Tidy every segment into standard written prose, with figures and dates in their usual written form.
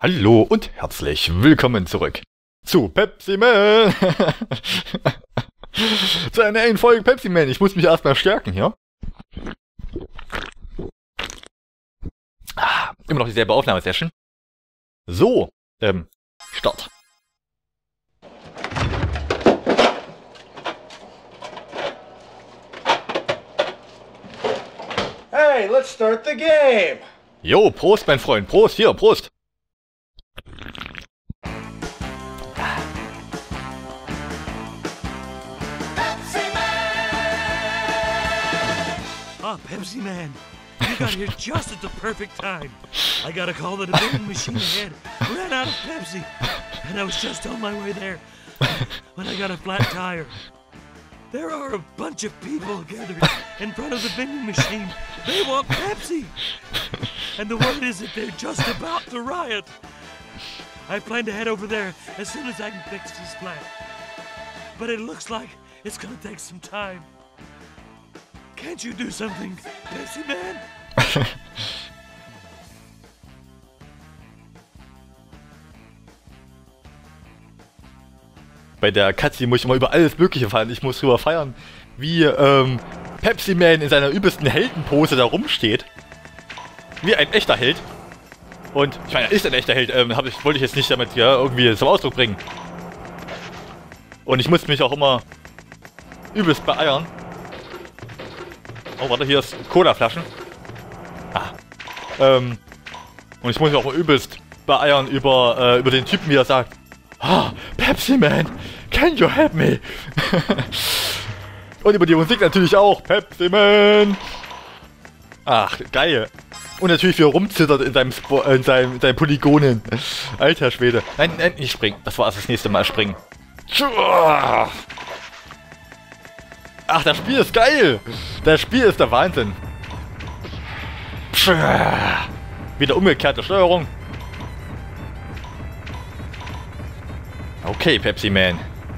Hallo und herzlich willkommen zurück zu Pepsi Man. Zu einer neuen Folge Pepsi Man. Ich muss mich erstmal stärken hier. Immer noch dieselbe Aufnahmesession. So, Start. Hey, let's start the game! Jo, Prost, mein Freund. Prost, hier, Prost. Ah, Pepsi Man, you got here just at the perfect time. I got a call that a vending machine ahead ran out of Pepsi, and I was just on my way there when I got a flat tire. There are a bunch of people gathered in front of the vending machine. They want Pepsi, and the word is that they're just about to riot. I plan to head over there as soon as I can fix this flat, but it looks like it's gonna take some time. Can't you do something, Pepsi Man? Bei der Katze muss ich immer über alles Mögliche feiern. Ich muss drüber feiern, wie Pepsi Man in seiner übelsten Heldenpose da rumsteht. Wie ein echter Held. Und ich meine, er ist ein echter Held. Wollte ich jetzt nicht damit irgendwie zum Ausdruck bringen. Und ich muss mich auch immer übelst beeiern. Oh, warte, hier ist Cola-Flaschen. Und ich muss mich auch übelst beeiern über den Typen, wie er sagt: "Ah, Pepsi Man, can you help me?" Und über die Musik natürlich auch. Pepsi Man. Ach, geil. Und natürlich, wie er rumzittert in seinen Polygonen. Alter Schwede. Nein, nein, nicht springen. Das war das nächste Mal springen. Ach, das Spiel ist geil. Das Spiel ist der Wahnsinn. Wieder umgekehrte Steuerung. Okay, Pepsi Man.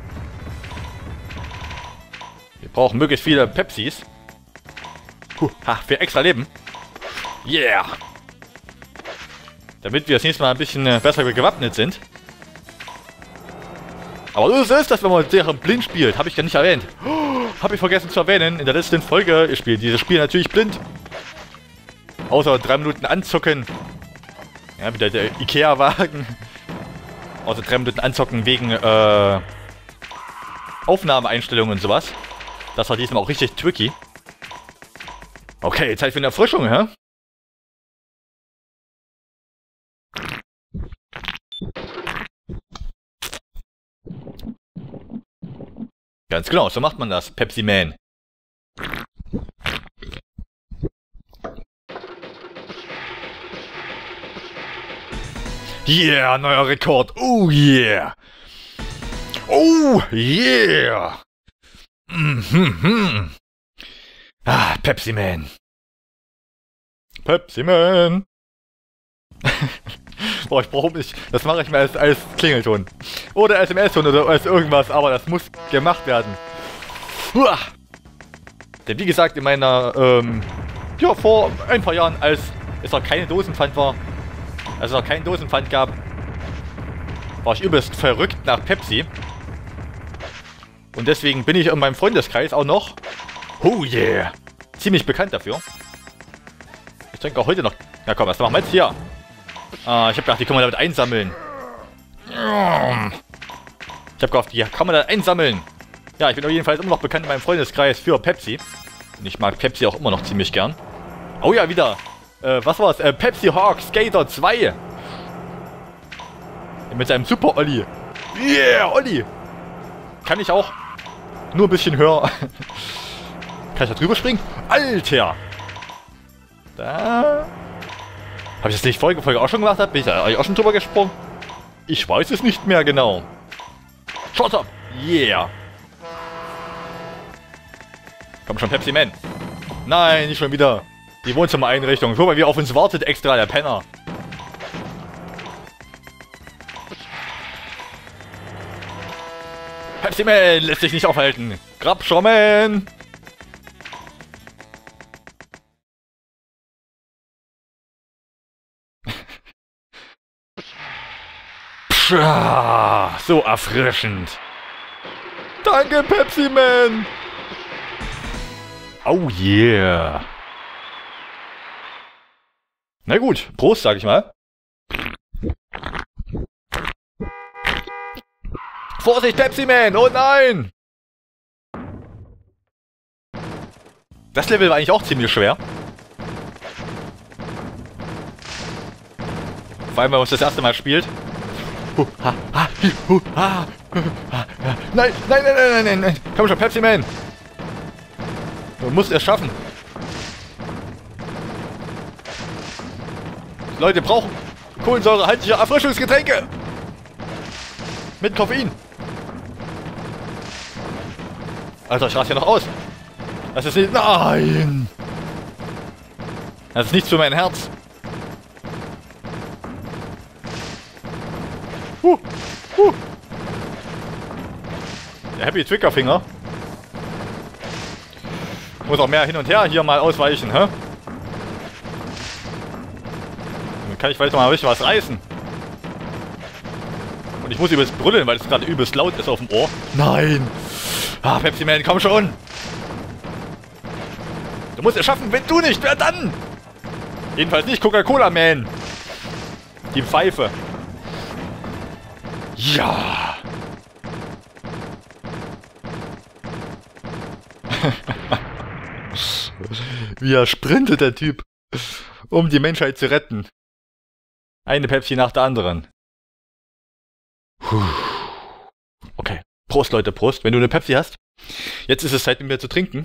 Wir brauchen möglichst viele Pepsis. Für extra Leben. Yeah! Damit wir das nächste Mal ein bisschen besser gewappnet sind. Aber so ist das, wenn man deren blind spielt. Habe ich ja nicht erwähnt. Habe ich vergessen zu erwähnen in der letzten Folge. Ich spiele dieses Spiel natürlich blind. Außer 3 Minuten anzucken. Ja, wieder der Ikea-Wagen. Außer 3 Minuten anzocken wegen Aufnahmeeinstellungen und sowas. Das war diesmal auch richtig tricky. Okay, Zeit für eine Erfrischung, hä? Ganz genau, so macht man das, Pepsi Man. Yeah, neuer Rekord. Oh yeah. Oh yeah. Pepsi Man. Pepsi Man. Boah, ich brauche nicht. Das mache ich mal als Klingelton. Oder SMS-Ton oder als irgendwas, aber das muss gemacht werden. Denn wie gesagt, in meiner, ja, vor ein paar Jahren, als es noch keine Dosenpfand war, als es noch keinen Dosenpfand gab, war ich übelst verrückt nach Pepsi. Und deswegen bin ich in meinem Freundeskreis auch noch, oh yeah, ziemlich bekannt dafür. Ich trinke auch heute noch. Na komm, was machen wir jetzt hier? Ich habe gedacht, die können wir damit einsammeln. Ich habe gehofft, die kann man da einsammeln. Ja, ich bin auf jeden Fall immer noch bekannt in meinem Freundeskreis für Pepsi. Und ich mag Pepsi auch immer noch ziemlich gern. Oh ja, wieder. Was war's? Pepsi Hawk Skater 2. Mit seinem Super Olli. Yeah, Olli. Kann ich auch. Nur ein bisschen höher. Kann ich da drüber springen? Alter. Da. Habe ich das nicht vorige Folge auch schon gemacht? Bin ich da auch schon drüber gesprungen? Ich weiß es nicht mehr genau. Shut up! Yeah! Komm schon, Pepsi Man! Nein, nicht schon wieder! Die Wohnzimmereinrichtung. Guck mal, wie auf uns wartet extra der Penner. Pepsi Man lässt sich nicht aufhalten. Grabschommen! So erfrischend. Danke, Pepsi Man. Oh yeah. Na gut, Prost, sag ich mal. Vorsicht, Pepsi Man! Oh nein! Das Level war eigentlich auch ziemlich schwer. Vor allem, wenn man es das erste Mal spielt. Nein, nein, nein, nein, nein, nein! Komm schon, Pepsi Man! Du musst es schaffen. Leute brauchen kohlensäurehaltige Erfrischungsgetränke. Mit Koffein. Alter, ich rate hier noch aus. Das ist nicht... Nein! Das ist nichts für mein Herz. Der Happy Triggerfinger. Muss auch mehr hin und her hier mal ausweichen, hä? Dann kann ich vielleicht mal richtig was reißen. Und ich muss übelst brüllen, weil es gerade übelst laut ist auf dem Ohr. Nein! Ah, Pepsi Man, komm schon! Du musst es schaffen, wenn du nicht, wer dann? Jedenfalls nicht Coca-Cola Man. Die Pfeife. Ja! Wie er sprintet, der Typ, um die Menschheit zu retten. Eine Pepsi nach der anderen. Okay. Prost, Leute, Prost. Wenn du eine Pepsi hast, jetzt ist es Zeit, mit mir zu trinken.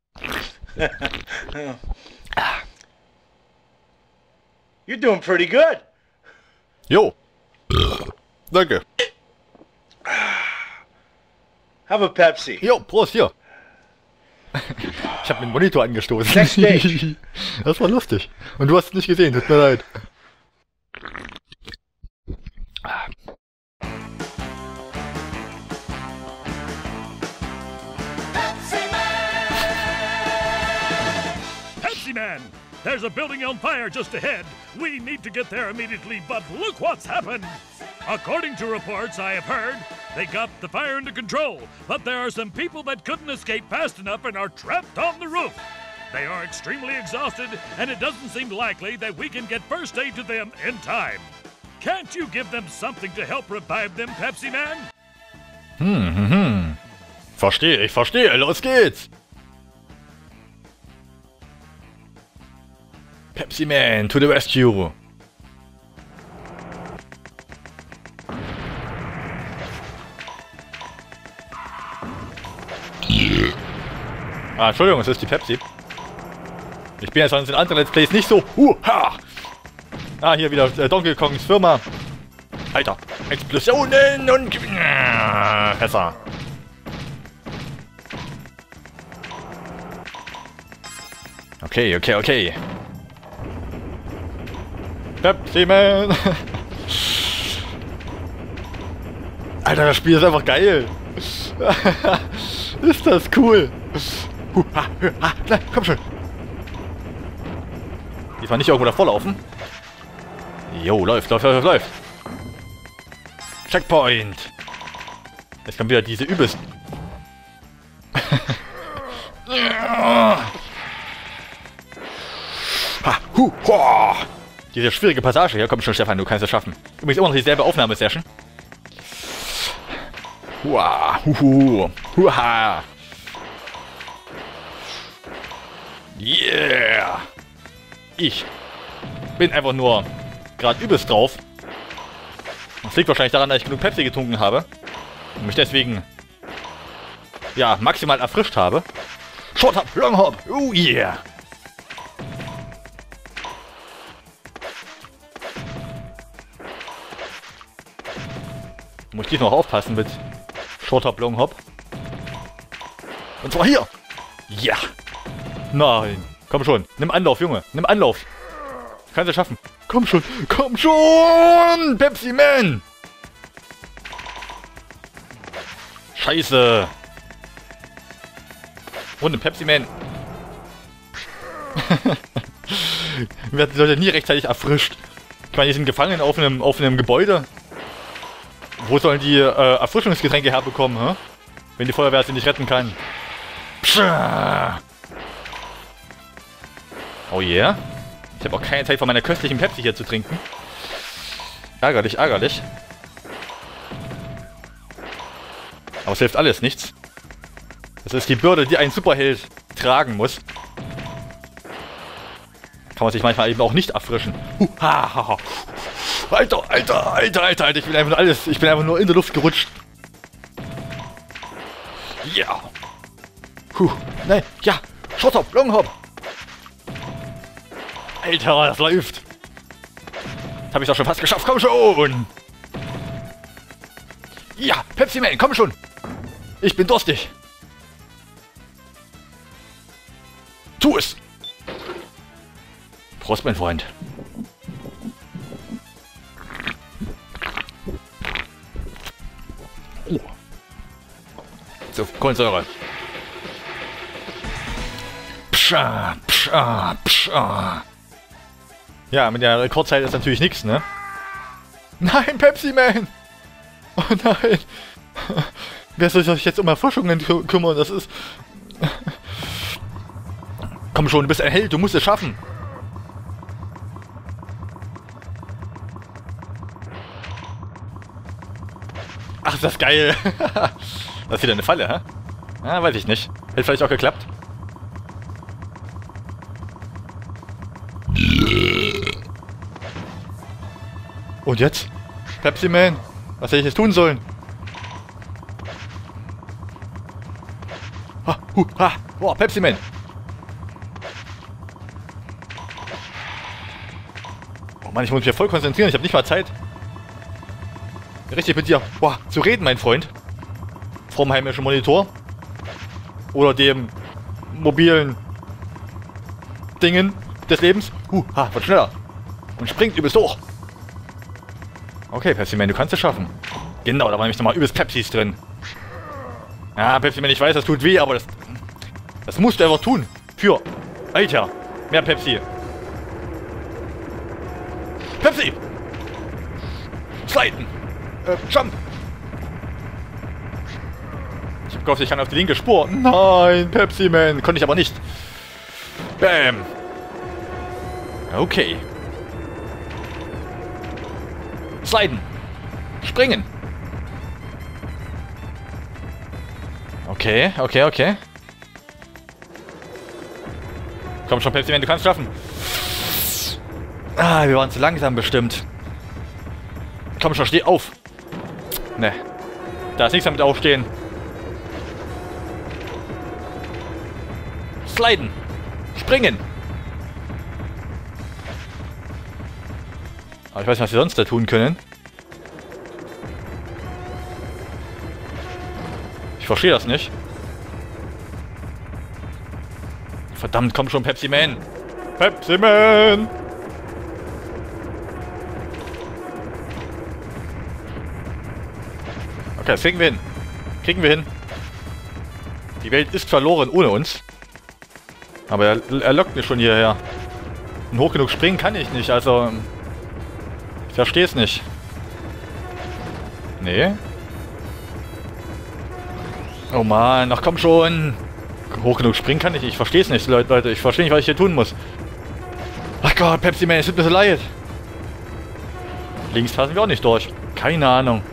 You're doing pretty good. Jo. Danke. Have a Pepsi. Jo, Prost, hier. Ich habe den Monitor angestoßen. Next stage. Das war lustig. Und du hast es nicht gesehen, tut mir leid. Pepsi Man! There's a building on fire just ahead. We need to get there immediately, but look what's happened! According to reports I have heard, they got the fire under control, but there are some people that couldn't escape fast enough and are trapped on the roof. They are extremely exhausted, and it doesn't seem likely that we can get first aid to them in time. Can't you give them something to help revive them, Pepsi Man? Verstehe, ich verstehe. Los geht's. Pepsi Man to the rescue. Ah, Entschuldigung, es ist die Pepsi. Ich bin ja sonst in anderen Let's Plays nicht so. Ah, hier wieder Donkey Kongs Firma. Alter, Explosionen und Fässer. Okay, okay, okay. Pepsi Man. Alter, das Spiel ist einfach geil. Ist das cool. Na, komm schon. Diesmal nicht irgendwo davor laufen. Jo, läuft. Checkpoint. Jetzt kommt wieder diese übelst. Diese schwierige Passage. Ja, komm schon, Stefan, du kannst es schaffen. Übrigens immer noch dieselbe Aufnahmesession. Yeah! Ich bin einfach nur gerade übelst drauf. Das liegt wahrscheinlich daran, dass ich genug Pepsi getrunken habe. Und mich deswegen, ja, maximal erfrischt habe. Short Hop, Long Hop, oh yeah! Muss ich noch aufpassen mit Short Hop, Long Hop. Und zwar hier! Ja! Nein! Komm schon, nimm Anlauf, Junge, nimm Anlauf! Kannst du schaffen! Komm schon! Komm schon! Pepsi Man! Scheiße! Und ein Pepsi Man! Wir werden die Leute nie rechtzeitig erfrischt. Ich meine, die sind gefangen auf einem Gebäude. Wo sollen die Erfrischungsgetränke herbekommen, hä? Wenn die Feuerwehr sie nicht retten kann. Pscha. Oh yeah. Ich habe auch keine Zeit von meiner köstlichen Pepsi hier zu trinken. Ärgerlich, ärgerlich. Aber es hilft alles nichts. Das ist die Bürde, die ein Superheld tragen muss. Kann man sich manchmal eben auch nicht erfrischen. Alter, Alter, Alter, Alter, Alter, ich bin einfach nur alles. Ich bin einfach nur in der Luft gerutscht. Ja. Nein, ja. Short Hop, Long Hop. Alter, das läuft. Das habe ich doch schon fast geschafft. Komm schon. Ja, Pepsi Man, komm schon. Ich bin durstig. Tu es. Prost, mein Freund. Oh. So, Kohlensäure. Pscha, pscha, pscha. Ja, mit der Rekordzeit ist natürlich nichts, ne? Nein, Pepsi Man! Oh nein! Wer soll sich jetzt um Erfrischungen kümmern? Das ist... Komm schon, du bist ein Held, du musst es schaffen! Ach, ist das geil! Das ist wieder eine Falle, hä? Ah, weiß ich nicht. Hätte vielleicht auch geklappt. Und jetzt? Pepsi Man, was hätte ich jetzt tun sollen? Oh, Pepsi Man! Oh Mann, ich muss mich ja voll konzentrieren, ich habe nicht mal Zeit. Richtig mit dir zu reden, mein Freund. Vom heimischen Monitor. Oder dem mobilen Dingen des Lebens. Wird schneller. Und springt übelst hoch. Okay, Pepsi Man, du kannst es schaffen. Genau, da waren nämlich nochmal übelst Pepsis drin. Ja, Pepsi Man, ich weiß, das tut weh, aber das musst du einfach tun. Für, Alter, mehr Pepsi. Pepsi! Sliden! Jump! Ich hab gehofft, ich kann auf die linke Spur. Nein, Pepsi Man, konnte ich aber nicht. Bam! Okay. Sliden! Springen! Okay, okay, okay. Komm schon, Pepsi Man, du kannst es schaffen. Wir waren zu langsam bestimmt. Komm schon, steh auf. Ne. Da ist nichts damit aufstehen. Sliden. Springen. Aber ich weiß nicht, was wir sonst da tun können. Ich verstehe das nicht. Verdammt, komm schon, Pepsi Man. Pepsi Man. Okay, das kriegen wir hin. Kriegen wir hin. Die Welt ist verloren ohne uns. Aber er lockt mich schon hierher. Und hoch genug springen kann ich nicht, also... Ich verstehe es nicht. Nee. Oh Mann, ach komm schon. Hoch genug springen kann ich nicht. Ich verstehe es nicht, Leute. Ich verstehe nicht, was ich hier tun muss. Ach Gott, Pepsi Man, es tut mir so leid. Links passen wir auch nicht durch. Keine Ahnung.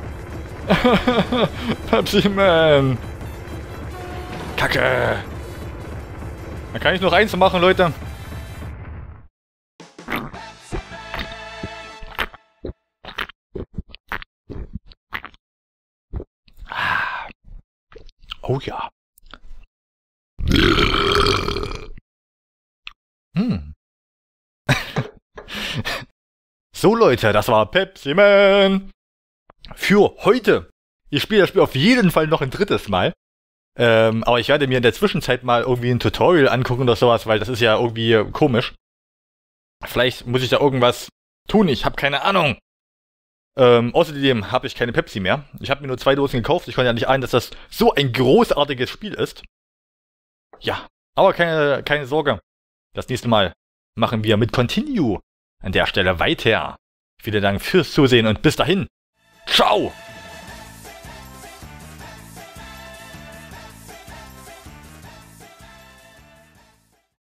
Pepsi Man. Kacke. Dann kann ich noch eins machen, Leute. Oh ja. So Leute, das war Pepsi Man. Für heute. Ich spiele das Spiel auf jeden Fall noch ein drittes Mal. Aber ich werde mir in der Zwischenzeit mal irgendwie ein Tutorial angucken oder sowas, weil das ist ja irgendwie komisch. Vielleicht muss ich da irgendwas tun, ich habe keine Ahnung. Außerdem habe ich keine Pepsi mehr. Ich habe mir nur 2 Dosen gekauft. Ich konnte ja nicht ahnen, dass das so ein großartiges Spiel ist. Ja, aber keine Sorge. Das nächste Mal machen wir mit Continue an der Stelle weiter. Vielen Dank fürs Zusehen und bis dahin. Ciao!